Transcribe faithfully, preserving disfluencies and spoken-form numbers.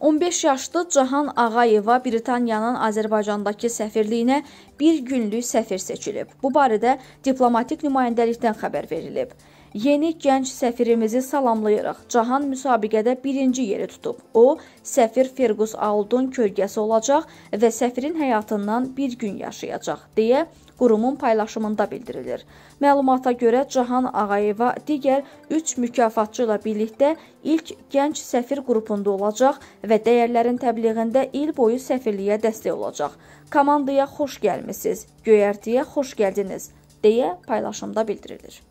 on beş yaşlı Cahan Ağayeva Britaniyanın Azərbaycandakı səfirliyinə bir günlük səfir seçilib. Bu barədə diplomatik nümayəndəlikdən xəbər verilib. Yeni gənc səfirimizi salamlayırıq. Cahan müsabiqədə birinci yeri tutub. O, səfir Fergus Audun kölgəsi olacaq və səfirin həyatından bir gün yaşayacaq, deyə qurumun paylaşımında bildirilir. Məlumata görə Cahan Ağayeva digər üç mükafatçı ilə birlikdə ilk gənc səfir qrupunda olacaq və dəyərlərin təbliğində il boyu səfirliyə dəstək olacaq. Komandaya xoş gəlmisiniz, göyərtiyə xoş gəldiniz, deyə paylaşımda bildirilir.